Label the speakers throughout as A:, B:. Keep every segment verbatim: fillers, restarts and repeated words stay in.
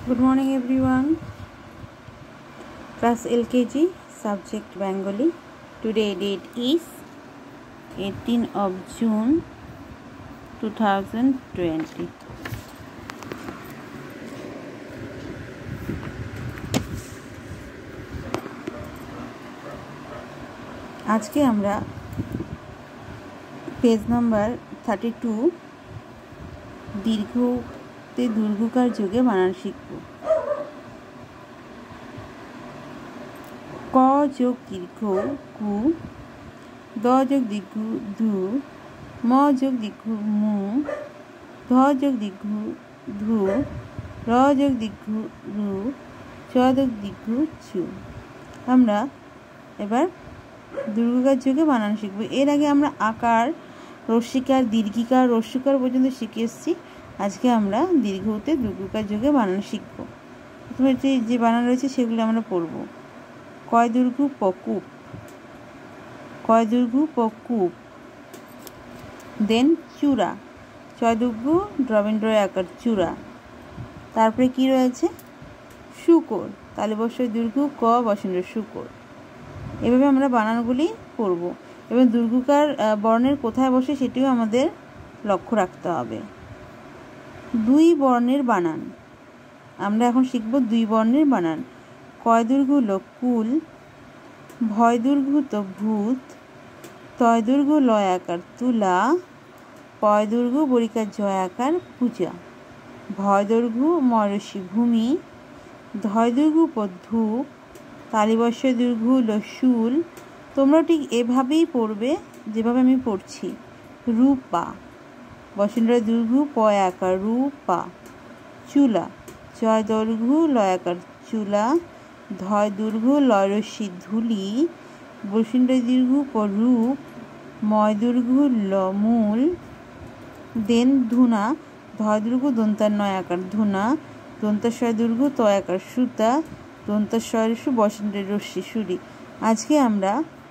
A: Good morning everyone. Class L K G, subject Bengali. Today date is eighteenth of June two thousand twenty. আজকে আমরা page number thirty two দীর্ঘতে দীর্ঘকার যোগে বানান শিখব। ক যোগ দীর্ঘ কু, দ যোগ দীর্ঘ ধু, ম যোগ দীর্ঘ মু, ধ যোগ দীর্ঘ ধু, র যোগ দীর্ঘ রু, চ যোগ দীর্ঘ চু। আমরা এবার দীর্ঘকার যোগে বানান শিখব। এর আগে আমরা আকার, রস্যিকার, দীর্ঘিকার, রস্যকার পর্যন্ত শিখে এসেছি। আজকে আমরা দীর্ঘতে দীর্ঘকার যোগে বানান শিখব। প্রথমে যে বানান রয়েছে সেগুলো আমরা পড়ব। কয় দীর্ঘ পকুপ, কয় দীর্ঘ পকুপ। দেন চূড়া, ছয় দীর্ঘ দ্রবেন্দ্র আকার চূড়া। তারপরে কি রয়েছে? শুকর, তালিবস্বর দীর্ঘ ক বসেন্দ্র শুকর। এভাবে আমরা বানানগুলি পড়ব এবং দীর্ঘকার বর্ণের কোথায় বসে সেটিও আমাদের লক্ষ্য রাখতে হবে। দুই বর্ণের বানান আমরা এখন শিখব। দুই বর্ণের বানান। কয় দীর্ঘ হলো কুল, ভয় দীর্ঘ তো ভূত, তয় দীর্ঘ লয় আকার তুলা, পয় দীর্ঘ বরিকার জয় আকার পূজা, ভয় দীর্ঘ ময়ূষী ভূমি, ধয় দীর্ঘ ধূপ, তালিবস্য দীর্ঘ হলো শুল। তোমরা ঠিক এভাবেই পড়বে যেভাবে আমি পড়ছি। রূপা, বসেন্দ্র দীর্ঘ পয় আকার রূপা, চুলা, জয় দৈর্ঘ্য লয় আকার চুলা, ধয় দীর্ঘ লয় রশ্মি ধুলি, বসেন্দ্র দীর্ঘ রূপ, ময় দীর্ঘ ল মূল। দেন ধুনা, ধয় দীর্ঘ দন্তার নয় আকার ধুনা, দন্তাশয় দীর্ঘ তয় আকার সুতা, দন্তাশয় রস্যু বসেন্দ্রের রশ্মি সুরি। আজকে আমরা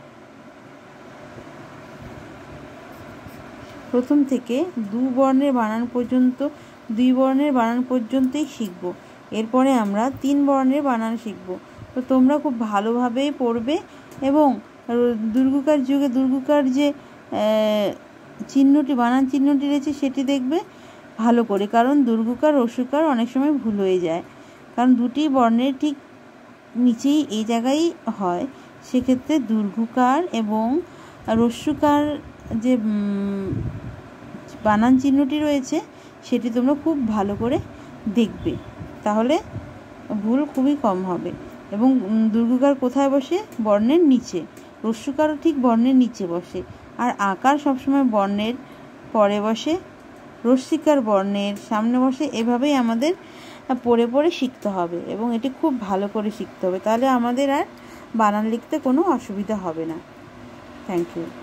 A: প্রথম থেকে দু বর্ণের বানান পর্যন্ত দুই বর্ণের বানান পর্যন্তই শিখব। এরপরে আমরা তিন বর্ণের বানান শিখব। তো তোমরা খুব ভালোভাবেই পড়বে এবং দীর্ঘকার যুগে দীর্ঘকার যে চিহ্নটি বানান চিহ্নটি রয়েছে সেটি দেখবে ভালো করে, কারণ দীর্ঘকার রস্যকার অনেক সময় ভুল হয়ে যায়, কারণ দুটি বর্ণের ঠিক নিচেই এই জায়গায় হয়। সেক্ষেত্রে দীর্ঘকার এবং রস্যকার যে বানান চিহ্নটি রয়েছে সেটি তোমরা খুব ভালো করে দেখবে, তাহলে ভুল খুবই কম হবে। এবং দীর্ঘকার কোথায় বসে? বর্ণের নিচে। রস্যকারও ঠিক বর্ণের নিচে বসে। আর আকার সবসময় বর্ণের পরে বসে, রস্যিকার বর্ণের সামনে বসে। এভাবেই আমাদের পড়ে পড়ে শিখতে হবে এবং এটি খুব ভালো করে শিখতে হবে, তাহলে আমাদের আর বানান লিখতে কোনো অসুবিধা হবে না। Thank you.